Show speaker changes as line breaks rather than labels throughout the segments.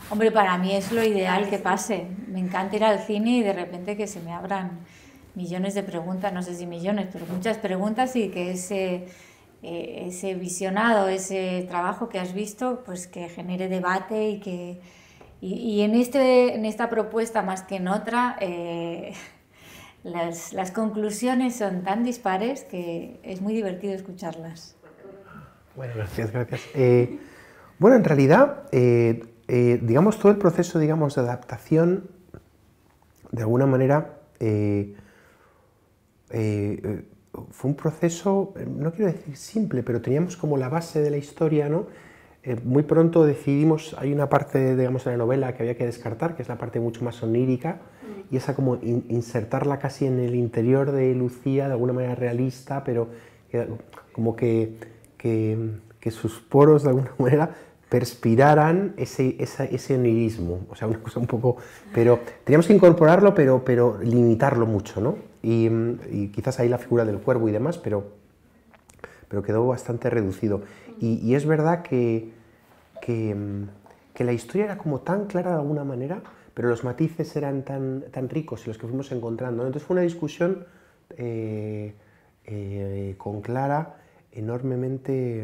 Hombre, para mí es lo ideal que pase. Me encanta ir al cine y de repente que se me abran millones de preguntas, no sé si millones, pero muchas preguntas y que ese visionado, ese trabajo que has visto, pues que genere debate y que y en esta propuesta más que en otra, las conclusiones son tan dispares que es muy divertido escucharlas.
Bueno, gracias, gracias. Bueno, en realidad, digamos, todo el proceso, digamos, de adaptación, de alguna manera, fue un proceso, no quiero decir simple, pero teníamos como la base de la historia, ¿no? Muy pronto decidimos, hay una parte, digamos, de la novela que había que descartar, que es la parte mucho más onírica, y esa como insertarla casi en el interior de Lucía, de alguna manera realista, pero como que sus poros, de alguna manera, perspiraran ese onirismo, o sea, una cosa un poco... Pero teníamos que incorporarlo, pero limitarlo mucho, ¿no? Y quizás ahí la figura del cuervo y demás, pero quedó bastante reducido. Y es verdad que la historia era como tan clara de alguna manera, pero los matices eran tan ricos y los que fuimos encontrando, ¿no? Entonces fue una discusión con Clara enormemente...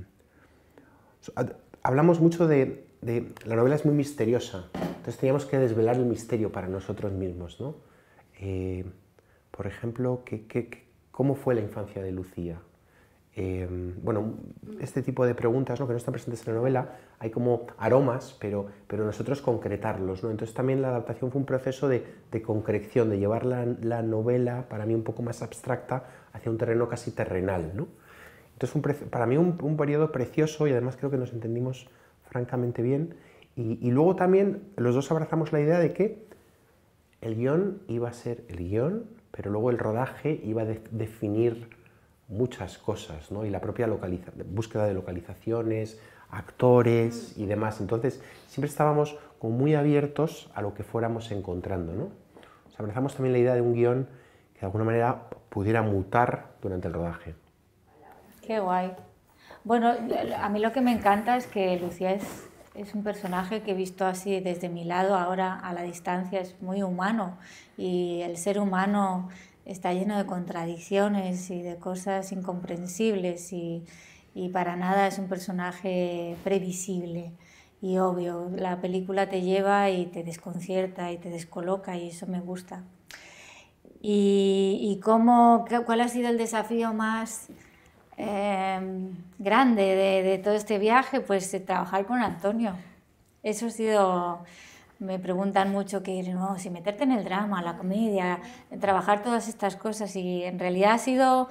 hablamos mucho de... La novela es muy misteriosa, entonces teníamos que desvelar el misterio para nosotros mismos, ¿no? Por ejemplo, ¿cómo fue la infancia de Lucía? Bueno, este tipo de preguntas, ¿no?, que no están presentes en la novela, hay como aromas, pero nosotros concretarlos, ¿no? Entonces también la adaptación fue un proceso de concreción, de llevar la novela, para mí un poco más abstracta, hacia un terreno casi terrenal, ¿no? Entonces para mí un periodo precioso y además creo que nos entendimos francamente bien. Y luego también los dos abrazamos la idea de que el guión iba a ser el guión, pero luego el rodaje iba a definir muchas cosas, ¿no? Y la propia búsqueda de localizaciones, actores y demás. Entonces siempre estábamos como muy abiertos a lo que fuéramos encontrando, ¿no? O sea, abrazamos también la idea de un guión que de alguna manera pudiera mutar durante el rodaje.
Qué guay. Bueno, a mí lo que me encanta es que Lucía es un personaje que he visto así desde mi lado, ahora a la distancia, es muy humano y el ser humano está lleno de contradicciones y de cosas incomprensibles y para nada es un personaje previsible y obvio. La película te lleva y te desconcierta y te descoloca y eso me gusta. ¿Cuál ha sido el desafío más grande de todo este viaje? Pues trabajar con Antonio. Eso ha sido, me preguntan mucho que no, si meterte en el drama, la comedia, trabajar todas estas cosas y en realidad ha sido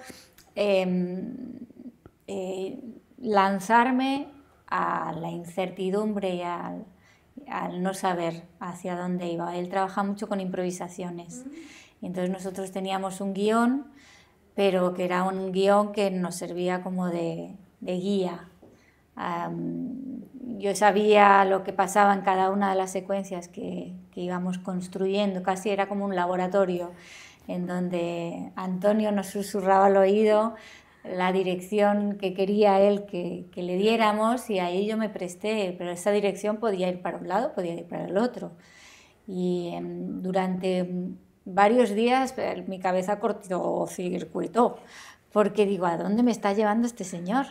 lanzarme a la incertidumbre y al no saber hacia dónde iba. Él trabaja mucho con improvisaciones y entonces nosotros teníamos un guión, pero que era un guión que nos servía como de guía. Yo sabía lo que pasaba en cada una de las secuencias que íbamos construyendo, casi era como un laboratorio en donde Antonio nos susurraba al oído la dirección que quería él que le diéramos y ahí yo me presté, pero esa dirección podía ir para un lado, podía ir para el otro. Y durante varios días mi cabeza cortocircuitó, porque digo, ¿a dónde me está llevando este señor?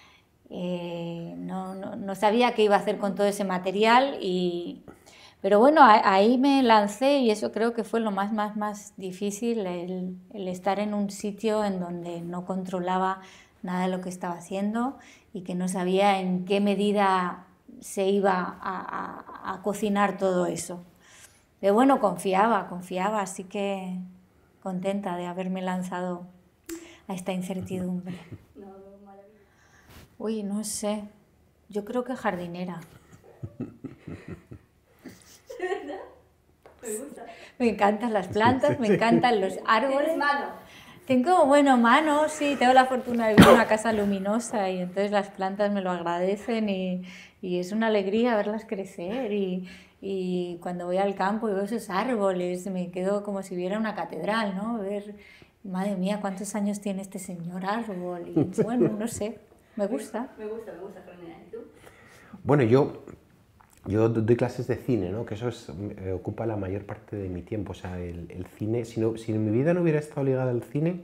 No sabía qué iba a hacer con todo ese material, pero bueno, ahí me lancé y eso creo que fue lo más difícil, el estar en un sitio en donde no controlaba nada de lo que estaba haciendo y que no sabía en qué medida se iba a cocinar todo eso. Pero bueno, confiaba, así que contenta de haberme lanzado a esta incertidumbre. Uy, no sé, yo creo que jardinera.
Me gusta.
Me encantan las plantas, me encantan los árboles.
¿Tienes mano?
Tengo, bueno, manos, sí, tengo la fortuna de vivir en una casa luminosa y entonces las plantas me lo agradecen y es una alegría verlas crecer y cuando voy al campo y veo esos árboles me quedo como si viera una catedral, ¿no? Ver, madre mía, ¿cuántos años tiene este señor árbol? Y bueno, no sé, me gusta.
Me gusta, Carolina. ¿Y tú?
Bueno, yo Yo doy clases de cine, ¿no? Que eso ocupa la mayor parte de mi tiempo. O sea, el cine, si mi vida no hubiera estado ligada al cine,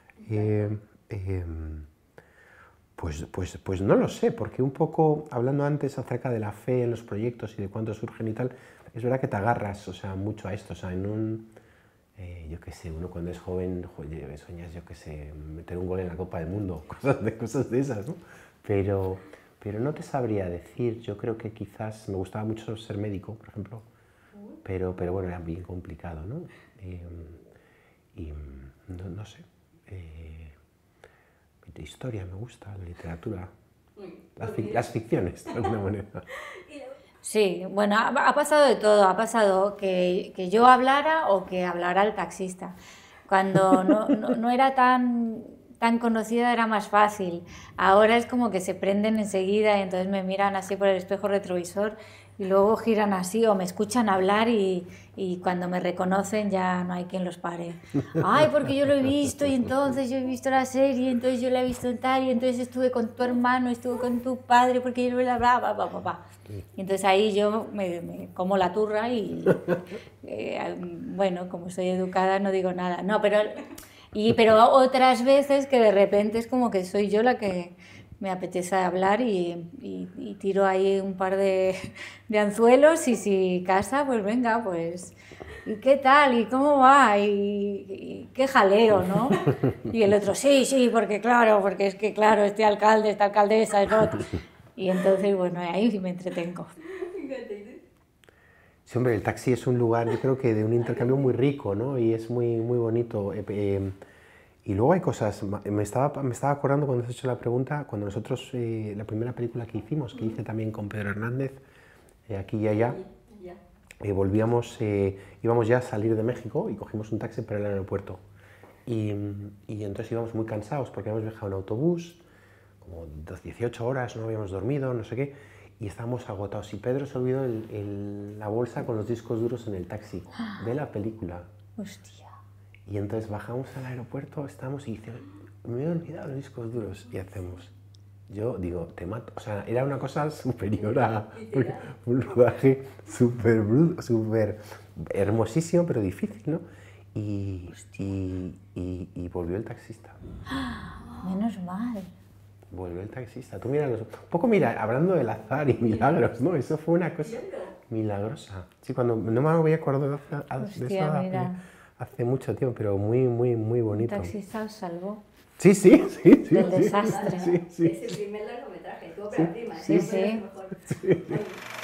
pues no lo sé, porque un poco, hablando antes acerca de la fe en los proyectos y de cuándo surgen y tal, es verdad que te agarras, o sea, mucho a esto. O sea, yo qué sé, uno cuando es joven, sueñas, yo qué sé, meter un gol en la Copa del Mundo, cosas de esas, ¿no? Pero no te sabría decir. Yo creo que quizás me gustaba mucho ser médico, por ejemplo, pero bueno, era bien complicado, ¿no? Y no sé. Historia me gusta, la literatura, las ficciones, de alguna manera.
Sí, bueno, ha pasado de todo. Ha pasado que yo hablara o que hablara el taxista. Cuando no era tan conocida era más fácil. Ahora es como que se prenden enseguida y entonces me miran así por el espejo retrovisor y luego giran así o me escuchan hablar y cuando me reconocen ya no hay quien los pare. Ay, porque yo lo he visto y entonces yo he visto la serie, entonces yo la he visto en tal y entonces estuve con tu hermano, estuve con tu padre porque yo lo hablaba, Y entonces ahí yo me como la turra y bueno, como soy educada no digo nada. No, pero otras veces que de repente es como que soy yo la que me apetece hablar y tiro ahí un par de anzuelos y si casa, pues venga, pues ¿y qué tal? ¿Y cómo va? ¿Y qué jaleo, no? Y el otro, sí, porque es que claro, este alcalde, esta alcaldesa, es otro. Y entonces, bueno, ahí me entretengo.
Sí, hombre, el taxi es un lugar, yo creo que de un intercambio muy rico, ¿no? Y es muy bonito. Y luego hay cosas, me estaba acordando cuando has hecho la pregunta, cuando nosotros, la primera película que hicimos, que hice también con Pedro Hernández, aquí y allá, íbamos ya a salir de México y cogimos un taxi para el aeropuerto. Y entonces íbamos muy cansados porque habíamos viajado en autobús, como 18 horas, no habíamos dormido, no sé qué, y estábamos agotados. Y Pedro se olvidó la bolsa con los discos duros en el taxi de la película.
Hostia.
Y entonces bajamos al aeropuerto, estamos y dice, me he olvidado los discos duros. Y hacemos, yo digo, te mato. O sea, era una cosa superior a un rodaje súper hermosísimo, pero difícil, ¿no? Y volvió el taxista.
Menos mal.
Volvió el taxista. Tú mira, un poco mira, hablando del azar y milagros, ¿no? Eso fue una cosa milagrosa. Sí, cuando no me había acordado de eso hace mucho tiempo, pero muy bonito.
El taxista os salvó.
Sí.
Del desastre.
Sí. Es el primer largometraje, tuvo ópera prima.
Sí.